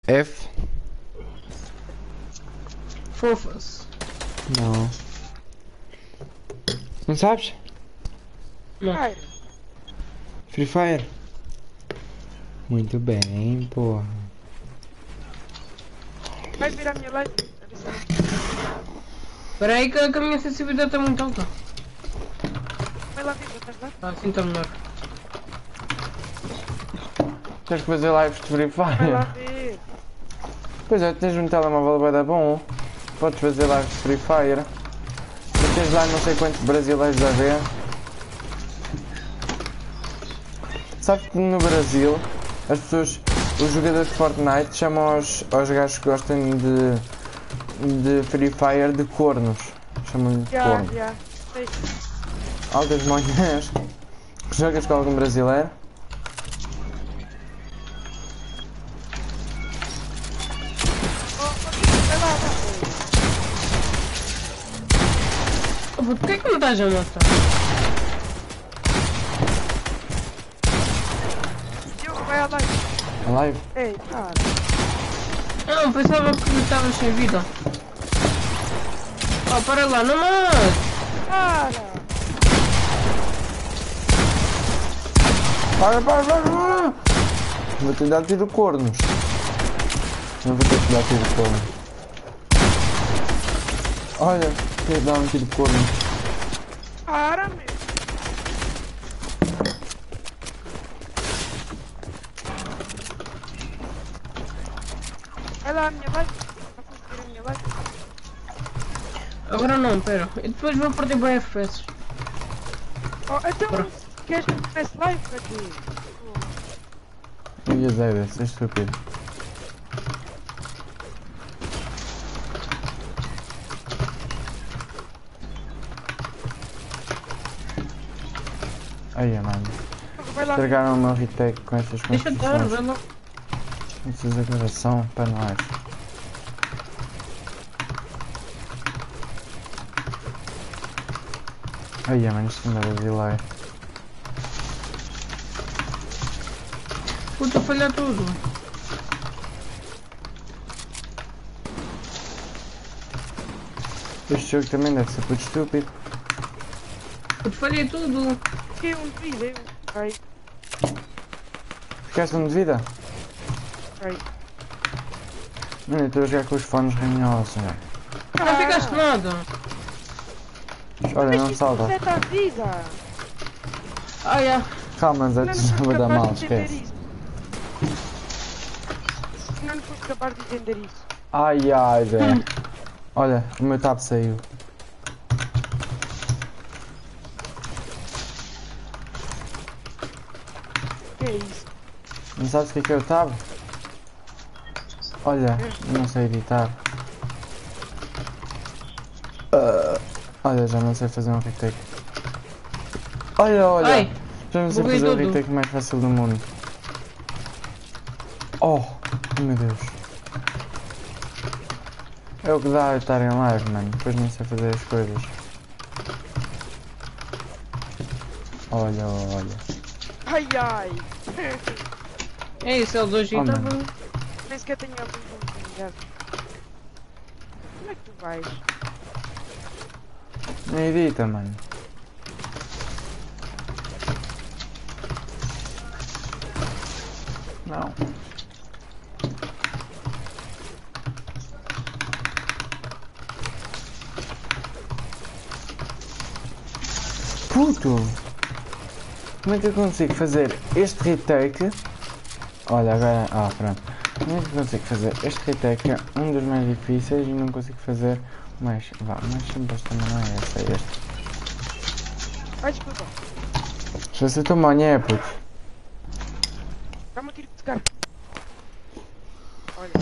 F? Fofas. Não. Não sabes? Não. Free Fire? Muito bem, porra. Vai virar minha live. Espera aí que a minha sensibilidade está muito alta. Vai lá, Viva, estás lá? Ah, assim está melhor. Tens que fazer lives de Free Vai lá Fire. ver. Pois é, tens um telemóvel bué da bom. Podes fazer lives de Free Fire. E tens lá não sei quantos brasileiros a ver. Sabes que no Brasil as pessoas, os jogadores de Fortnite chamam aos gajos que gostam de Free Fire de cornos. Chamam-lhe de corno. Já. Sei. Altas manhãs. Jogas com algum brasileiro? Vai lá, Oh, puto, porquê que não estás a matar? Diogo, vai à live. A live? Ei, cara. Não, pensava que estavas sem vida. Oh, para lá, não mais! Para. Para! Vou te dar tiro cornos. Não vou ter que dar tiro cornos. Olha, quer dar um tiro corno. Para, meu. Vai lá, a minha live. Vai conseguir a minha live. Agora não, pera. E depois vou perder bem FPS. Oh, então, queres que eu comece live para quê? E a Zé, é estúpido. Ai, mano. Vai lá. Estragaram o meu retake com estas Deixa estar, vai construções. lá. Essas agora são para nós. Ai, mano, isto não é brasileiro. Puta, falhar tudo. Este jogo também deve ser puto estúpido. Puta, falhei tudo. Fiquei um de vida, eu. Vai, Ficaste um de vida? vai. Mano, eu estou a jogar com os fones ranhosos, velho. Não ficaste nada. Olha, não salta. Você tá vida? Ah, é. Calma, Zé, tu já vai dar mal, esquece. Não fosse capaz de entender isso. Ai, Zé. Olha, o meu tab saiu. Que é isso? Não sabes o que é o tab? Olha, não sei editar. Olha, já não sei fazer um retake. Olha. Ai, Já não sei buguei fazer o tudo. retake mais fácil do mundo. Oh, meu Deus. É o que dá a estar em live, mano. Depois não sei fazer as coisas. Olha. Ai. é isso, é o 2 Oh, e tá mano. bom. Nem sequer tenho algum oportunidade. Como é que tu vais? Não edita, mano. Não. Puto! Como é que eu consigo fazer este retake? Olha, agora... Ah, pronto. Como é que eu consigo fazer este retake? É um dos mais difíceis e não consigo fazer mais... Vá, mais simples também não é esse, é este. Ai, desculpa. Já sei tua manhã, puto. Dá-me um tiro de tocar. Olha.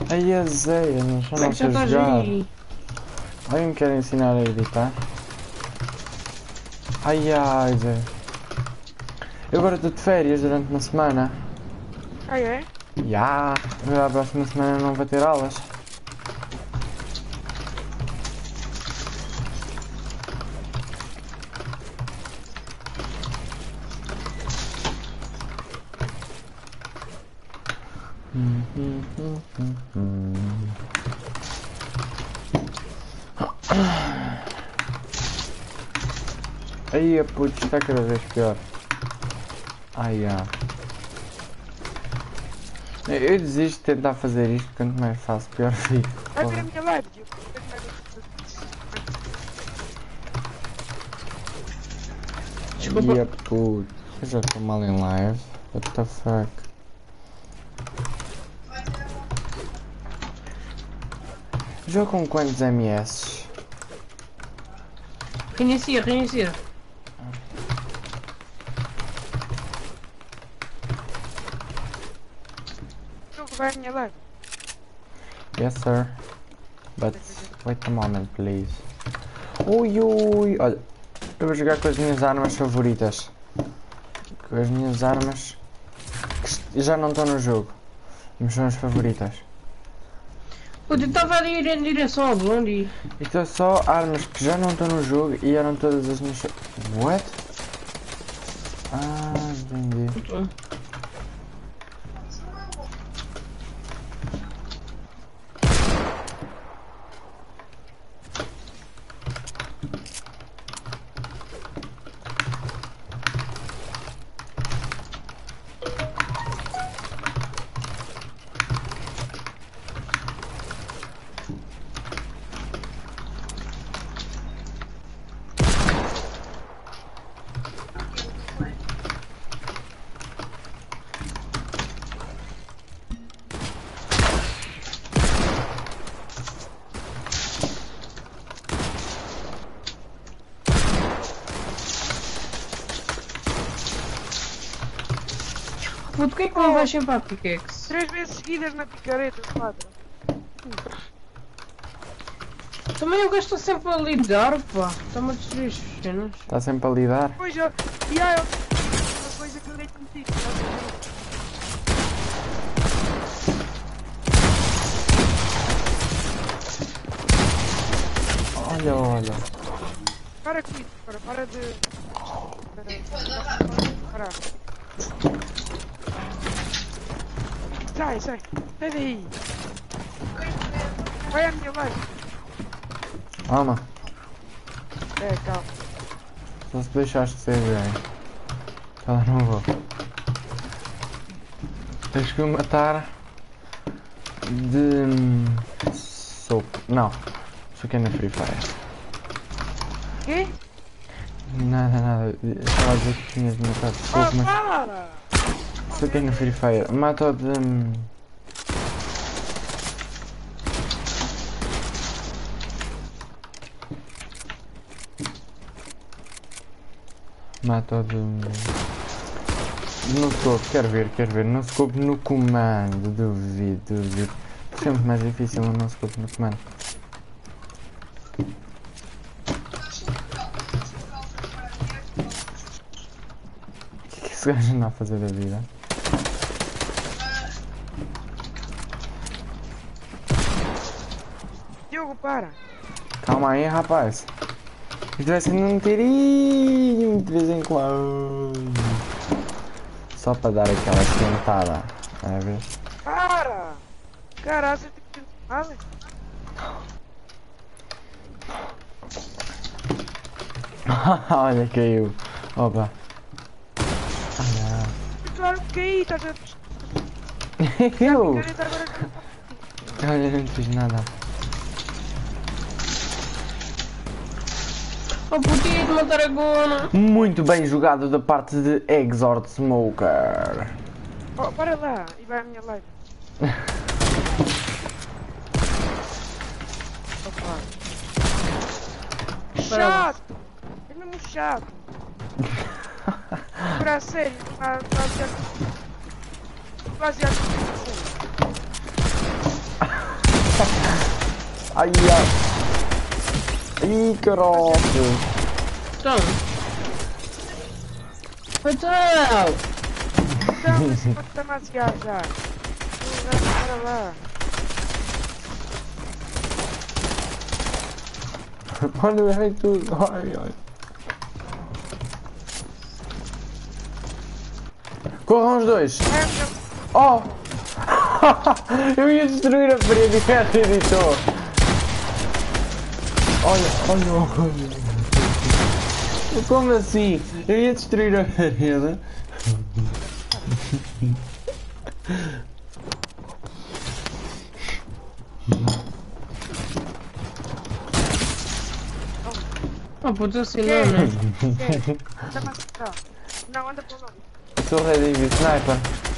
Ai, azeia, não só Como é não que já sei estás jogar. aí? Alguém me quer ensinar a editar? Ai, ai, Zé. Eu agora estou de férias durante uma semana. Ah, é? Já, a próxima semana não vai ter aulas. Aí, putz, está cada vez pior. Ai, ai. Eu desisto de tentar fazer isto, quanto mais faço, pior fico. Vai ver a minha live, Diogo. Desculpa. Ia, putz, eu já estou mal em live. What the fuck? Jogo com quantos MS? Reinicia, reinicia. Diogo, vai a minha live. Yes, sir. But wait a moment, please. Ui, ui. Olha, eu vou jogar com as minhas armas favoritas. Com as minhas armas que já não estão no jogo, mas são as favoritas. Puta, eu estava a ir em direção ao Blondie. Isto é só armas que já não estão no jogo e eram todas as minhas. What? Ah, entendi. Puta. Puta, porquê que não vais sempre à pickaxe? 3 vezes seguidas na picareta, 4. Também eu gasto sempre a lidar, pá. Está-me a destruir as cenas. Está sempre a lidar. Pois eu. E há uma coisa que eu dei contigo. Olha, olha. Para com isso, para de. Parar. Sai, sai. Sai daí. Vai à minha live. Calma, É, calma. só se deixaste de ser bem. Ela não vou. Tens que o matar de soco. Não, isso aqui é na Free Fire. Quê? Nada, nada. Estava a dizer que tinhas de matar de soco, mas Para! isso aqui é na Free Fire. Mata-o de. Mata-o de. No scope, quero ver. No scope no comando, duvido. Sempre mais difícil o no scope no comando. O que é que esse gajo anda a fazer da vida? Diogo, para! Calma aí, rapaz. Isto vai sendo um tirinho de vez em quando. Só para dar aquela esquentada. Vai ver? Para! Caralho, você tem que nada? Olha, caiu. Opa. Olha. Claro que aí, estás a. Eu? Picareta agora. Olha, não fiz nada. Oh putinha de matar a gona. Muito bem jogado da parte de Exort Smoker. Oh, para lá e vai à minha live. Opa. Chato! É mesmo chato. Para sério, baseado. Baseado. Ai, ai. Ai, caralho. Então. Então. Então, mas pode estar mais gás já. Bora lá. Olha, eu errei tudo. Ai, ai. Corram os dois. Oh! Eu ia destruir a parede e ela editou. Olha, olha, olha. Como assim? Eu ia destruir a parede. Oh puta, assim não, né? Anda mais cá. Não, anda para o lado. Sou ready with sniper.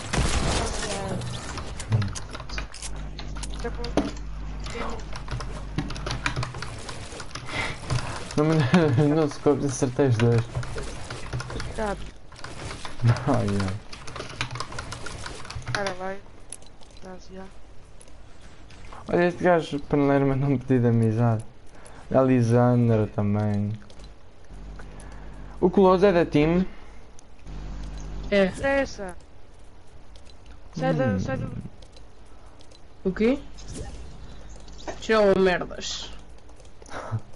Anda para o Não se cobre, acertei os dois. lado. Ai, ai. Cara, vai. Graças. Olha, este gajo paneleiro mandou-me pedir de amizade. A Lisandra também. O Close é da team. É. Essa. Sai do... O quê? Tchau, merdas.